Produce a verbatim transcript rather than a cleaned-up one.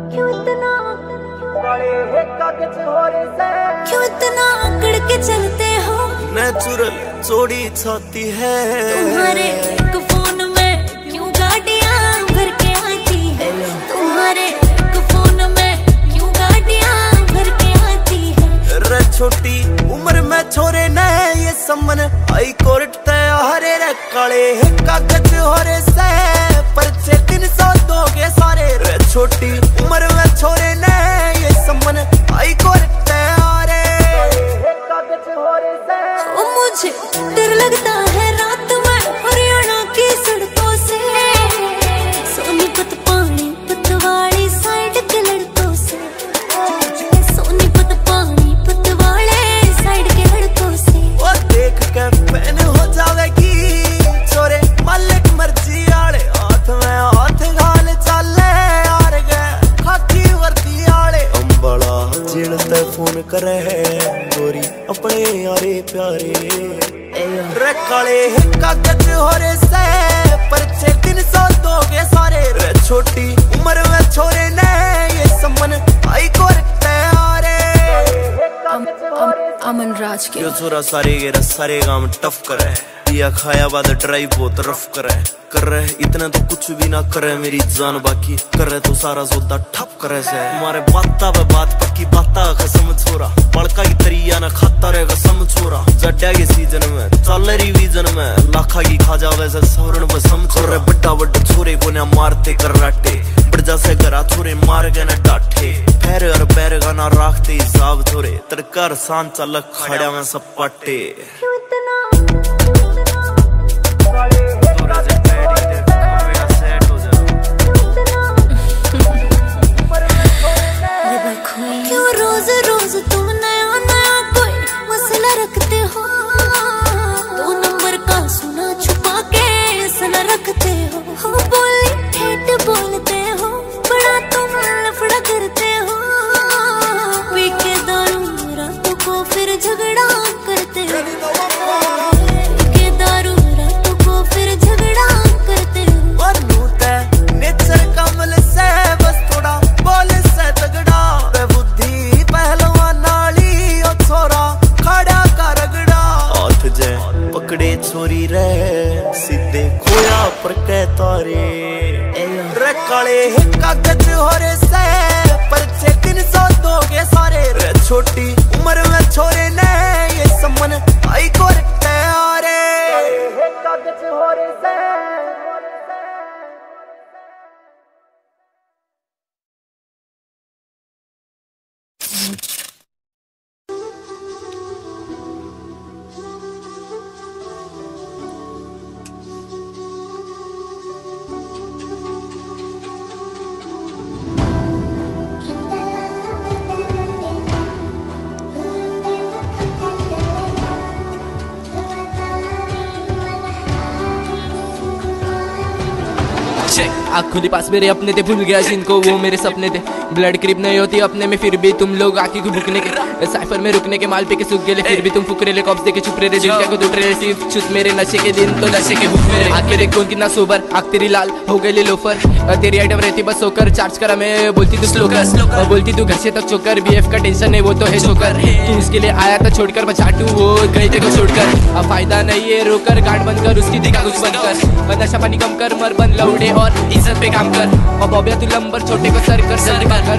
क्यों इतना क्यों इतना अकड़ के चलते हो? नेचुरल चोरी छाती है तुम्हारे एक फोन में क्यों गाड़ियां भर के आती है? तुम्हारे एक फोन में क्यों गाड़ियां भर के आती है? रे छोटी उम्र में छोरे ने ये समन हाई कोर्ट तय हरे रे काले कागज हो रे से परचे तीन सौ दो के सारे। रे छोटी उम्र में छोरे ने ये समन हाई कोर्ट तय हरे कागज हो रे से। ओ मुझे डर लगता है रात में हरियाणा की सड़कों से, सोनीपत पानी पतवाड़ी साइड के लड़कों से, सोनीपत पानी पतवाड़े साइड के लड़कों से। वो देख के फैन हो जावेगी छोरे मालिक मर्जी आले हाथ में हाथ घाल चाले यार गए खाकी वर्दी आले। अंबड़ा जेल ते फोन करे गोरी अपने यारे प्यारे रे काले कागज हो रे से परचे तीन सौ दो के सारे। रे छोटी उम्र में छोरे ने ये समन हाई कोर्ट तैयारे। अमन राज के यो छोरा सारे गेरा सारे काम टफ करे या खाया बाद ड्राइव बहुत रफ करे कर रहे इतना तो कुछ भी ना करे मेरी जान बाकी कर रहे तो सारा जोदा ठप करे से। हमारे बाता पे बात पक्की बाता कसम छोरा बड़का की तरिया ना खाता रहे कसम छोरा। जड्डा के सीजन में चल रिवीजन में लाखा की खा जावे से सौरण पे सम छोरे बड्डा बड्डा छोरे को ना मारते कराटे बड़जा से करा छोरे मार के ना डांटे पैर और पैर का ना रखते हिसाब छोरे तरकार सान चल खड़ा में सपाटे। क्यों रोज रोज तुम नया नया कोई मसला रखते हो? दो नंबर का सुना छुपा के सना रखते हो, हो बोली ठेठ बोलते हो, बड़ा तुम लफड़ा करते हो, पी के दारू रातों को फिर झगड़ा करते हो, पी के दारू रातों को फिर झगड़ा करते हो। और नूते नेचर कमल से बस थोड़ा बोल से तगड़ा बुद्धि पहलवान नाली ओ छोरा खड़ा का रगड़ा हाथ जे पकड़े छोरी रे सीधे खोया पर के तारे। रे काले कागज हो रे से परचे तीन सौ दो के सारे। रे छोटी उम्र में छोरे ने ये समन हाई कोर्ट तैयारे कागज हो रे से। आँख खुली पास मेरे अपने थे भूल गया जिनको वो मेरे सपने थे। ब्लड क्रिप नहीं होती अपने में फिर भी तुम लोग आँखी को भुकने के साइफर में रुकने के माल पे के सूख गए फिर भी तुम फुकरे ले कॉप्स देके छुप रहे दिल क्या को दुट रहे सिर्फ छुत मेरे नशे के दिन तो नशे के भूख मेरे आँख मेरे कौन कितना सोबर आँख तेरी लाल हो गई लोफर तेरी आइटम रहती बस होकर चार्ज करा मैं बोलती तू स्लोकर बोलती तू घर से तक चोकर बीएफ का टेंशन है वो तो है शोकर तू इसके लिए आया था छोड़कर बचाटू वो गई थे को छोड़कर अब फायदा नहीं है रोकर गांड बंद कर उसकी दिखा कुछ बंद कर नशा पानी कम कर मर बन लौड़े और इज्जत पे काम कर और बॉबिया तू लंबर छोटे को सर कर सर कर